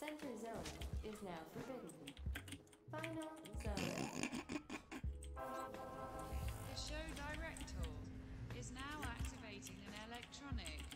Center zone is now forbidden. Final zone. The show director is now activating an electronic